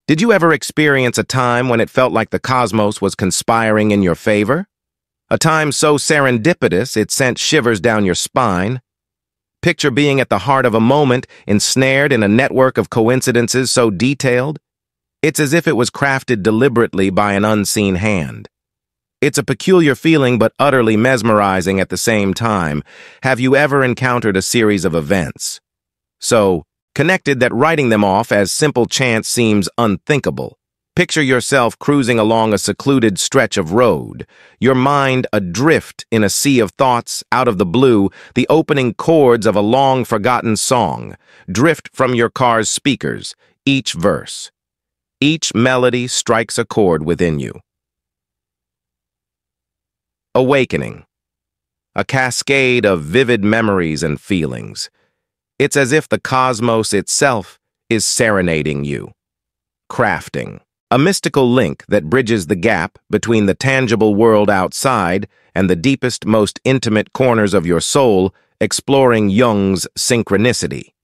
Did you ever experience a time when it felt like the cosmos was conspiring in your favor? A time so serendipitous it sent shivers down your spine? Picture being at the heart of a moment, ensnared in a network of coincidences so detailed. It's as if it was crafted deliberately by an unseen hand. It's a peculiar feeling but utterly mesmerizing at the same time. Have you ever encountered a series of events so connected that writing them off as simple chance seems unthinkable? Picture yourself cruising along a secluded stretch of road, your mind adrift in a sea of thoughts. Out of the blue, the opening chords of a long-forgotten song drift from your car's speakers, each verse. Each melody strikes a chord within you. Awakening. A cascade of vivid memories and feelings. It's as if the cosmos itself is serenading you. Crafting. A mystical link that bridges the gap between the tangible world outside and the deepest, most intimate corners of your soul, exploring Jung's synchronicity.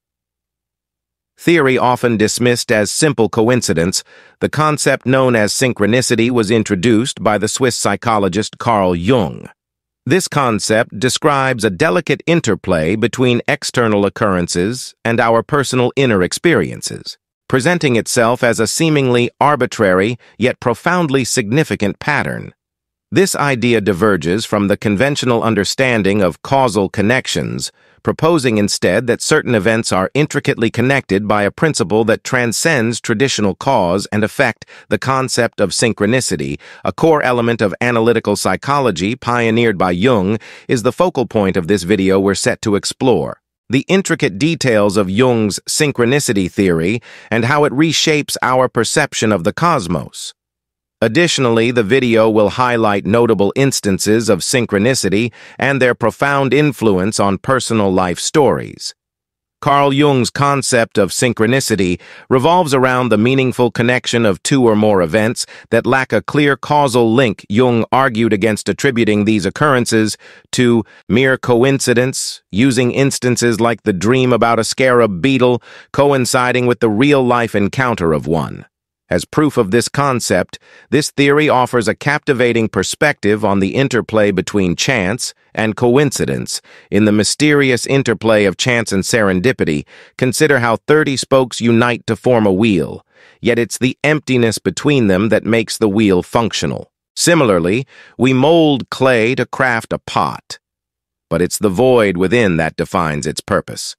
Theory often dismissed as simple coincidence, the concept known as synchronicity was introduced by the Swiss psychologist Carl Jung. This concept describes a delicate interplay between external occurrences and our personal inner experiences, presenting itself as a seemingly arbitrary yet profoundly significant pattern. This idea diverges from the conventional understanding of causal connections, proposing instead that certain events are intricately connected by a principle that transcends traditional cause and effect. The concept of synchronicity, a core element of analytical psychology pioneered by Jung, is the focal point of this video we're set to explore. The intricate details of Jung's synchronicity theory and how it reshapes our perception of the cosmos. Additionally, the video will highlight notable instances of synchronicity and their profound influence on personal life stories. Carl Jung's concept of synchronicity revolves around the meaningful connection of two or more events that lack a clear causal link. Jung argued against attributing these occurrences to mere coincidence, using instances like the dream about a scarab beetle coinciding with the real-life encounter of one. As proof of this concept, this theory offers a captivating perspective on the interplay between chance and coincidence. In the mysterious interplay of chance and serendipity, consider how 30 spokes unite to form a wheel, yet it's the emptiness between them that makes the wheel functional. Similarly, we mold clay to craft a pot, but it's the void within that defines its purpose.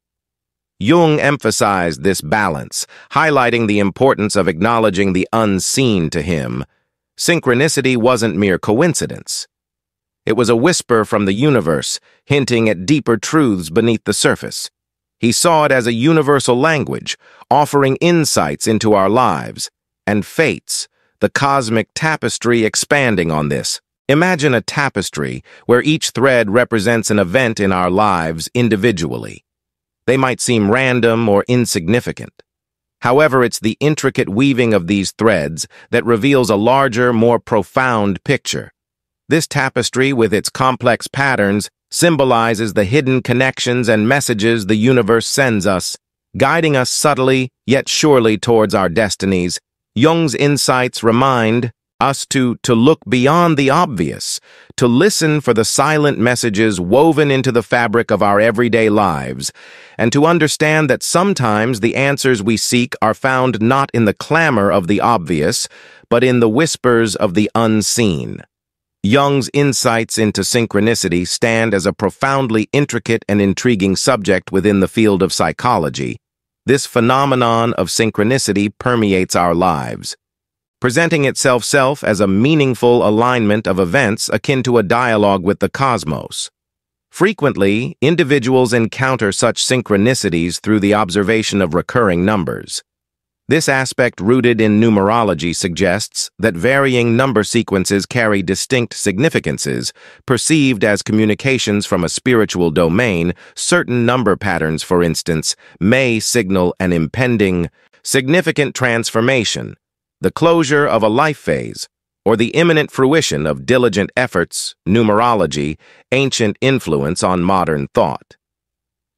Jung emphasized this balance, highlighting the importance of acknowledging the unseen to him. Synchronicity wasn't mere coincidence. It was a whisper from the universe, hinting at deeper truths beneath the surface. He saw it as a universal language, offering insights into our lives, and fates, the cosmic tapestry expanding on this. Imagine a tapestry where each thread represents an event in our lives individually. They might seem random or insignificant. However, it's the intricate weaving of these threads that reveals a larger, more profound picture. This tapestry, with its complex patterns, symbolizes the hidden connections and messages the universe sends us, guiding us subtly yet surely towards our destinies. Jung's insights remind us to look beyond the obvious, to listen for the silent messages woven into the fabric of our everyday lives, and to understand that sometimes the answers we seek are found not in the clamor of the obvious, but in the whispers of the unseen. Jung's insights into synchronicity stand as a profoundly intricate and intriguing subject within the field of psychology. This phenomenon of synchronicity permeates our lives, presenting itself as a meaningful alignment of events akin to a dialogue with the cosmos. Frequently, individuals encounter such synchronicities through the observation of recurring numbers. This aspect, rooted in numerology, suggests that varying number sequences carry distinct significances, perceived as communications from a spiritual domain. Certain number patterns, for instance, may signal an impending, significant transformation, the closure of a life phase, or the imminent fruition of diligent efforts. Numerology, ancient influence on modern thought.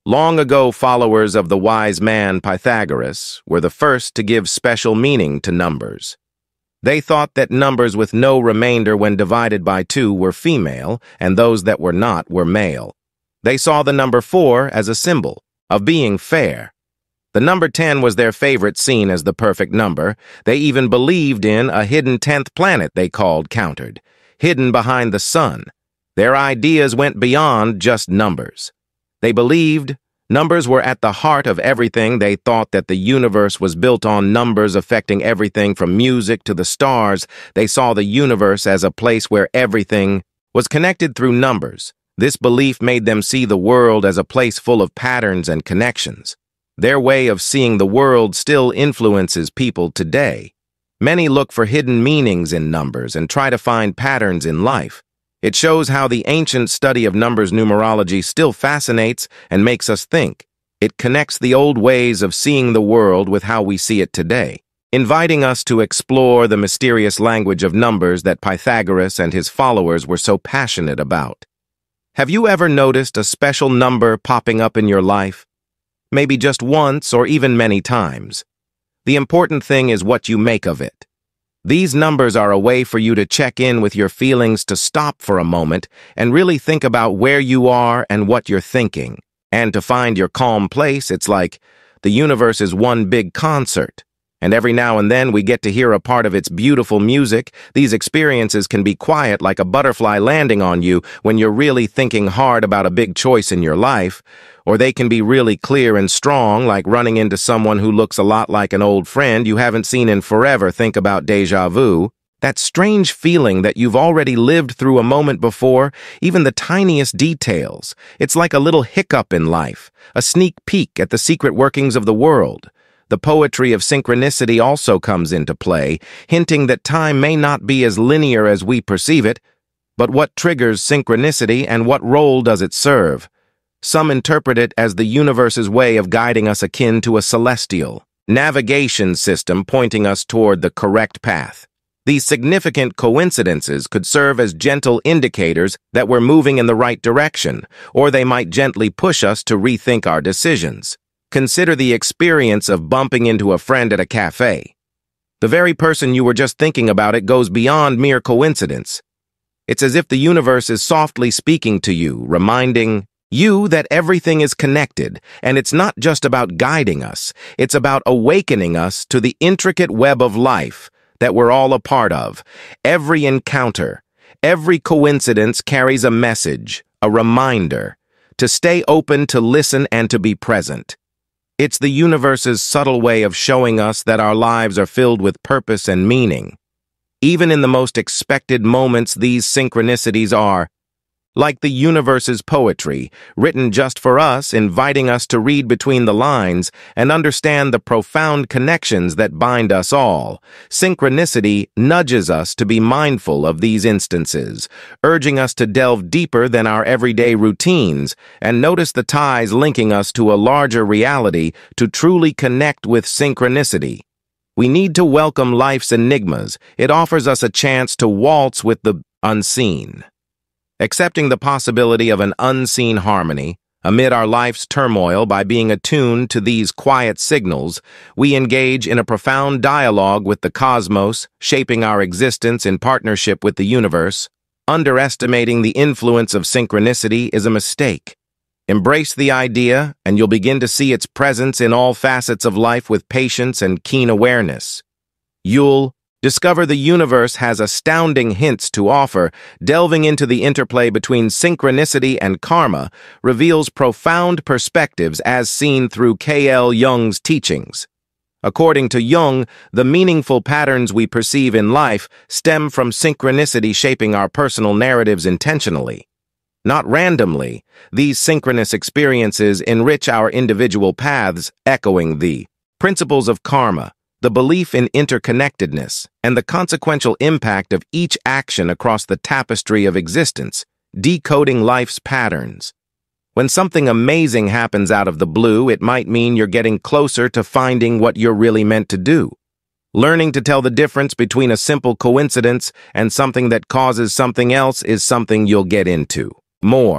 Long ago, followers of the wise man Pythagoras were the first to give special meaning to numbers. They thought that numbers with no remainder when divided by 2 were female, and those that were not were male. They saw the number 4 as a symbol of being fair. The number 10 was their favorite, seen as the perfect number. They even believed in a hidden 10th planet they called countered, hidden behind the sun. Their ideas went beyond just numbers. They believed numbers were at the heart of everything. They thought that the universe was built on numbers affecting everything from music to the stars. They saw the universe as a place where everything was connected through numbers. This belief made them see the world as a place full of patterns and connections. Their way of seeing the world still influences people today. Many look for hidden meanings in numbers and try to find patterns in life. It shows how the ancient study of numbers numerology still fascinates and makes us think. It connects the old ways of seeing the world with how we see it today, inviting us to explore the mysterious language of numbers that Pythagoras and his followers were so passionate about. Have you ever noticed a special number popping up in your life? Maybe just once or even many times. The important thing is what you make of it. These numbers are a way for you to check in with your feelings, to stop for a moment and really think about where you are and what you're thinking. And to find your calm place, it's like the universe is one big concert. And every now and then we get to hear a part of its beautiful music. These experiences can be quiet, like a butterfly landing on you when you're really thinking hard about a big choice in your life. Or they can be really clear and strong, like running into someone who looks a lot like an old friend you haven't seen in forever. Think about déjà vu. That strange feeling that you've already lived through a moment before, even the tiniest details. It's like a little hiccup in life, a sneak peek at the secret workings of the world. The poetry of synchronicity also comes into play, hinting that time may not be as linear as we perceive it. But what triggers synchronicity and what role does it serve? Some interpret it as the universe's way of guiding us, akin to a celestial navigation system pointing us toward the correct path. These significant coincidences could serve as gentle indicators that we're moving in the right direction, or they might gently push us to rethink our decisions. Consider the experience of bumping into a friend at a cafe. The very person you were just thinking about, it goes beyond mere coincidence. It's as if the universe is softly speaking to you, reminding you that everything is connected, and it's not just about guiding us, it's about awakening us to the intricate web of life that we're all a part of. Every encounter, every coincidence carries a message, a reminder, to stay open, to listen, and to be present. It's the universe's subtle way of showing us that our lives are filled with purpose and meaning. Even in the most expected moments, these synchronicities are like the universe's poetry, written just for us, inviting us to read between the lines and understand the profound connections that bind us all. Synchronicity nudges us to be mindful of these instances, urging us to delve deeper than our everyday routines and notice the ties linking us to a larger reality. To truly connect with synchronicity, we need to welcome life's enigmas. It offers us a chance to waltz with the unseen. Accepting the possibility of an unseen harmony amid our life's turmoil. By being attuned to these quiet signals, we engage in a profound dialogue with the cosmos, shaping our existence in partnership with the universe. Underestimating the influence of synchronicity is a mistake. Embrace the idea, and you'll begin to see its presence in all facets of life with patience and keen awareness. You'll discover the universe has astounding hints to offer. Delving into the interplay between synchronicity and karma reveals profound perspectives as seen through Carl Jung's teachings. According to Jung, the meaningful patterns we perceive in life stem from synchronicity shaping our personal narratives intentionally. Not randomly, these synchronous experiences enrich our individual paths, echoing the principles of karma, the belief in interconnectedness, and the consequential impact of each action across the tapestry of existence, decoding life's patterns. When something amazing happens out of the blue, it might mean you're getting closer to finding what you're really meant to do. Learning to tell the difference between a simple coincidence and something that causes something else is something you'll get into more.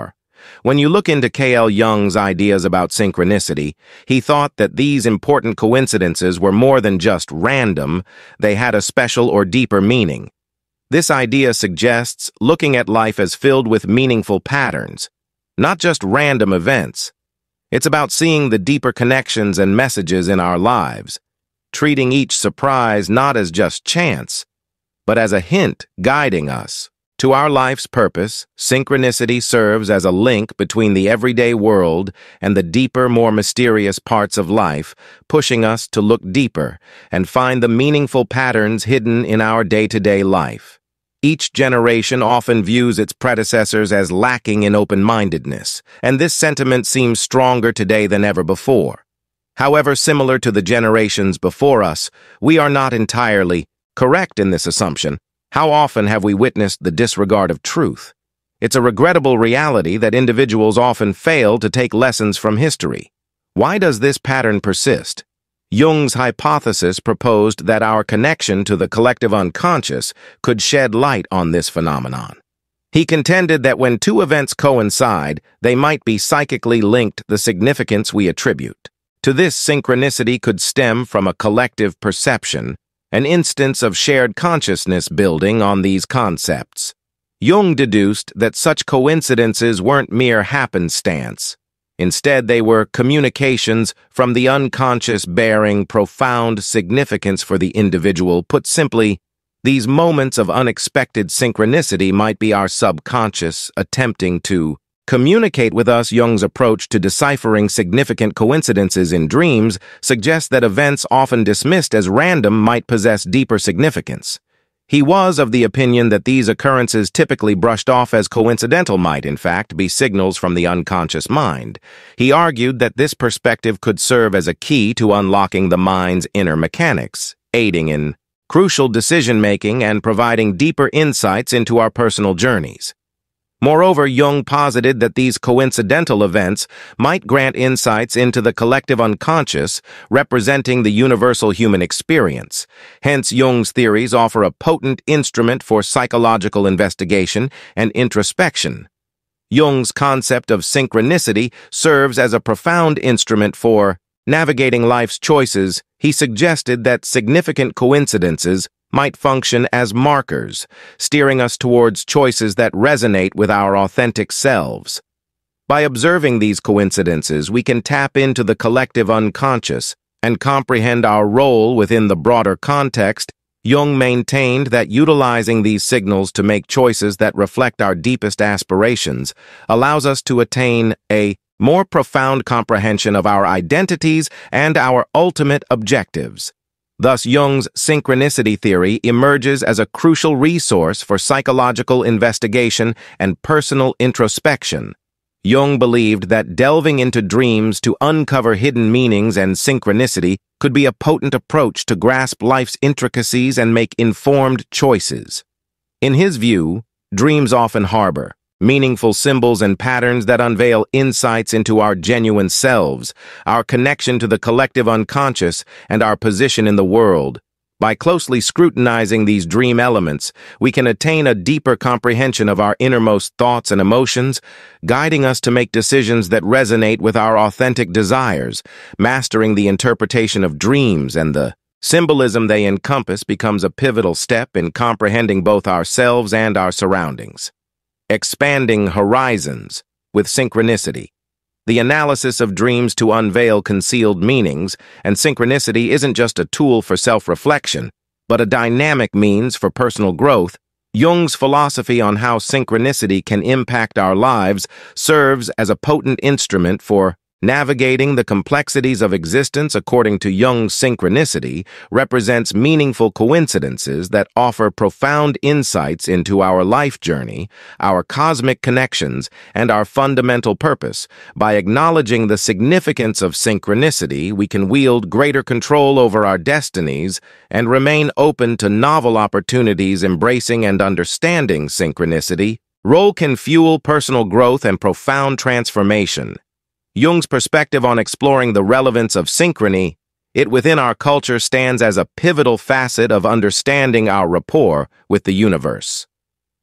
When you look into K.L. Jung's ideas about synchronicity, he thought that these important coincidences were more than just random, they had a special or deeper meaning. This idea suggests looking at life as filled with meaningful patterns, not just random events. It's about seeing the deeper connections and messages in our lives, treating each surprise not as just chance, but as a hint guiding us to our life's purpose. Synchronicity serves as a link between the everyday world and the deeper, more mysterious parts of life, pushing us to look deeper and find the meaningful patterns hidden in our day-to-day life. Each generation often views its predecessors as lacking in open-mindedness, and this sentiment seems stronger today than ever before. However, similar to the generations before us, we are not entirely correct in this assumption. How often have we witnessed the disregard of truth? It's a regrettable reality that individuals often fail to take lessons from history. Why does this pattern persist? Jung's hypothesis proposed that our connection to the collective unconscious could shed light on this phenomenon. He contended that when two events coincide, they might be psychically linked. The significance we attribute to this synchronicity could stem from a collective perception, an instance of shared consciousness building on these concepts. Jung deduced that such coincidences weren't mere happenstance. Instead, they were communications from the unconscious bearing profound significance for the individual. Put simply, these moments of unexpected synchronicity might be our subconscious attempting to communicate with us. Jung's approach to deciphering significant coincidences in dreams suggests that events often dismissed as random might possess deeper significance. He was of the opinion that these occurrences typically brushed off as coincidental might, in fact, be signals from the unconscious mind. He argued that this perspective could serve as a key to unlocking the mind's inner mechanics, aiding in crucial decision-making and providing deeper insights into our personal journeys. Moreover, Jung posited that these coincidental events might grant insights into the collective unconscious, representing the universal human experience. Hence, Jung's theories offer a potent instrument for psychological investigation and introspection. Jung's concept of synchronicity serves as a profound instrument for navigating life's choices. He suggested that significant coincidences might function as markers, steering us towards choices that resonate with our authentic selves. By observing these coincidences, we can tap into the collective unconscious and comprehend our role within the broader context. Jung maintained that utilizing these signals to make choices that reflect our deepest aspirations allows us to attain a more profound comprehension of our identities and our ultimate objectives. Thus, Jung's synchronicity theory emerges as a crucial resource for psychological investigation and personal introspection. Jung believed that delving into dreams to uncover hidden meanings and synchronicity could be a potent approach to grasp life's intricacies and make informed choices. In his view, dreams often harbor meaningful symbols and patterns that unveil insights into our genuine selves, our connection to the collective unconscious, and our position in the world. By closely scrutinizing these dream elements, we can attain a deeper comprehension of our innermost thoughts and emotions, guiding us to make decisions that resonate with our authentic desires. Mastering the interpretation of dreams and the symbolism they encompass becomes a pivotal step in comprehending both ourselves and our surroundings. Expanding horizons with synchronicity. The analysis of dreams to unveil concealed meanings, and synchronicity isn't just a tool for self-reflection, but a dynamic means for personal growth. Jung's philosophy on how synchronicity can impact our lives serves as a potent instrument for navigating the complexities of existence. According to Jung's, synchronicity represents meaningful coincidences that offer profound insights into our life journey, our cosmic connections, and our fundamental purpose. By acknowledging the significance of synchronicity, we can wield greater control over our destinies and remain open to novel opportunities. Embracing and understanding synchronicity role can fuel personal growth and profound transformation. Jung's perspective on exploring the relevance of synchrony, it within our culture stands as a pivotal facet of understanding our rapport with the universe.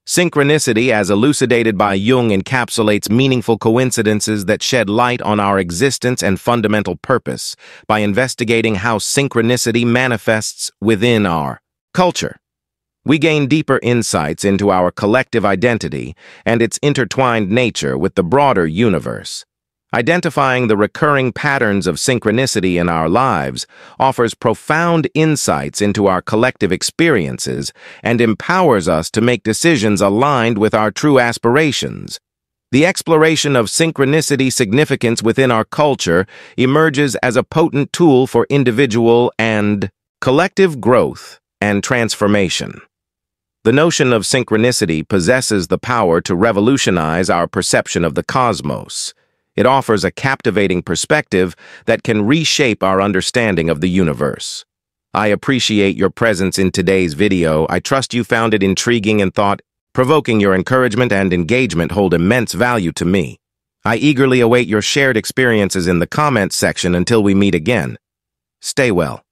Synchronicity, as elucidated by Jung, encapsulates meaningful coincidences that shed light on our existence and fundamental purpose by investigating how synchronicity manifests within our culture. We gain deeper insights into our collective identity and its intertwined nature with the broader universe. Identifying the recurring patterns of synchronicity in our lives offers profound insights into our collective experiences and empowers us to make decisions aligned with our true aspirations. The exploration of synchronicity significance within our culture emerges as a potent tool for individual and collective growth and transformation. The notion of synchronicity possesses the power to revolutionize our perception of the cosmos. It offers a captivating perspective that can reshape our understanding of the universe. I appreciate your presence in today's video. I trust you found it intriguing and thought-provoking. Your encouragement and engagement hold immense value to me. I eagerly await your shared experiences in the comments section until we meet again. Stay well.